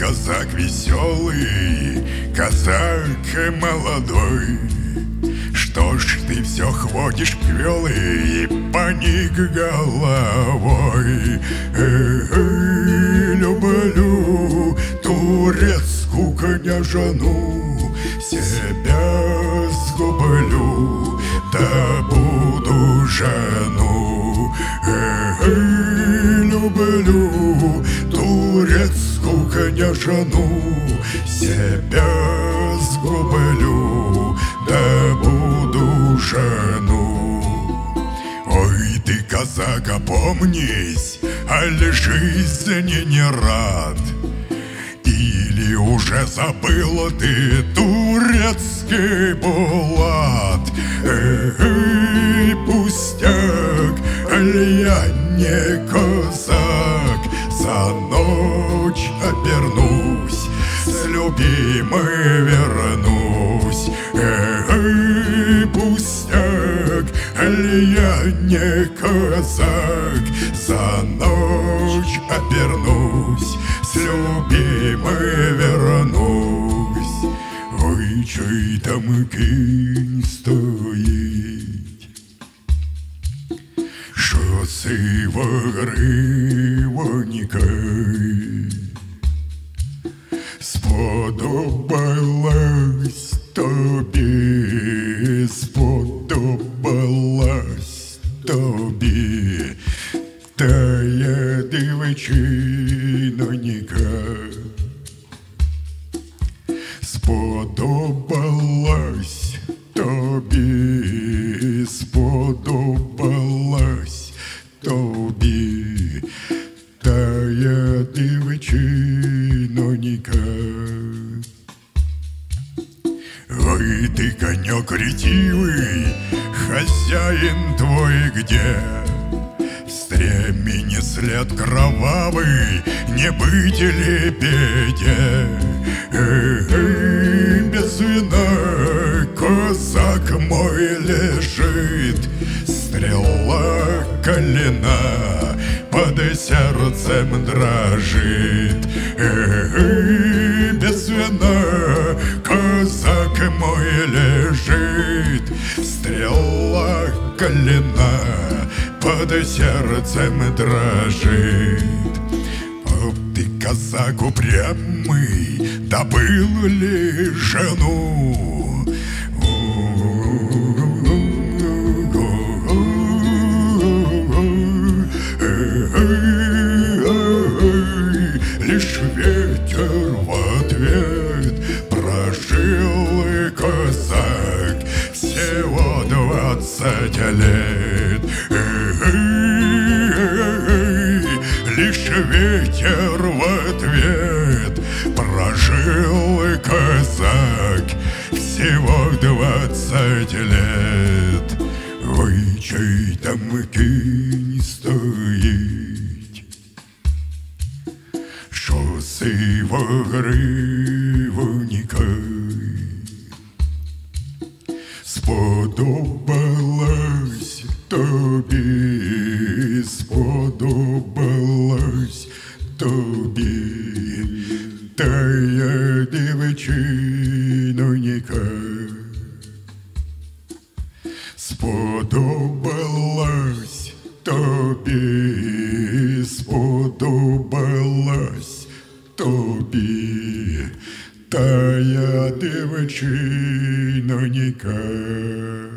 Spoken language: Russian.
казак веселый, казак молодой. Что ж ты все ходишь квелый и поник головой? Люблю турецкую княжану, себя сгублю, да буду жену. Люблю турецкую княжану, себя сгублю, да буду жену. Ой, ты, казак, опомнись, аль жизни не рад? Или уже забыла ты турецкий булат? Пустяк, аль я не казак, за ночь обернусь, с любимой вернусь. Пустяк, аль я не казак, за ночь обернусь, с любимой вернусь. Ой, чей там кінь стоїть, що сива гривонька сподобалась тобі, сподобалась тобі, тая дівчинонька. Сподобалась тобі, сподобалась тобі, тая дівчинонька. Ой, ты, конек ретивый, хозяин твой где? В стремени след кровавый, не быть лебедя. Без вина казак мой лежит, стрела колена под сердцем дрожит. Без вина казак мой лежит, стрела колена под сердцем дрожит. Ты, казак упрямый, добыл ли жену? Лишь ветер в ответ. Прожил и казак всего 20 лет. Лишь ветер в ответ. Прожил и казак всего 20 лет. Ой, чей там кінь стоїть, що сива гривонька сподобалась тобі, сподобалась тобі, тая дівчинонька. Сподобалась тобі, сподобалась тобі, тая дівчинонька.